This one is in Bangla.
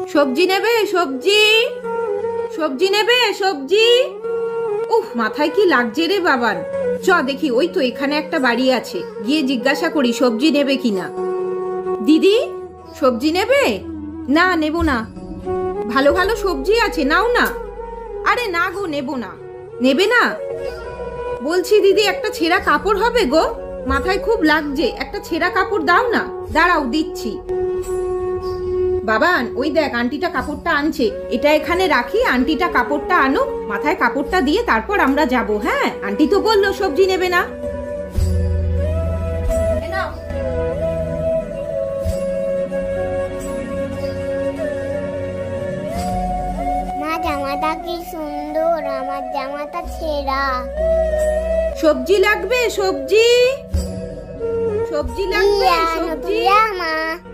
সবজি নেবে? সবজি সবজি নেবে? সবজি। উফ, মাথায় কি লাগছে রে বাবান। চ দেখি, ওই তো এখানে একটা বাড়ি আছে, গিয়ে জিজ্ঞাসা করি সবজি নেবে কিনা। দিদি, সবজি নেবে? না, নেব না। ভালো ভালো সবজি আছে, নাও না। আরে না গো, নেব না। নেবে না? বলছি দিদি, একটা ছেঁড়া কাপড় হবে গো, মাথায় খুব লাগছে, একটা ছেঁড়া কাপড় দাও না। দাঁড়াও, দিচ্ছি। বাবান, ওই দেখ আন্টিটা কাপড়টা আনছে, এটা এখানে রাখি, আন্টিটা কাপড়টা আনো, মাথায় কাপড়টা দিয়ে তারপর আমরা যাব। হ্যাঁ, আন্টি তো বললো সবজি নেবে না। মা, জামাটা কি সুন্দর, আমার জামাটা ছেঁড়া। সবজি লাগবে? সবজি সবজি লাগবে? সবজি। মা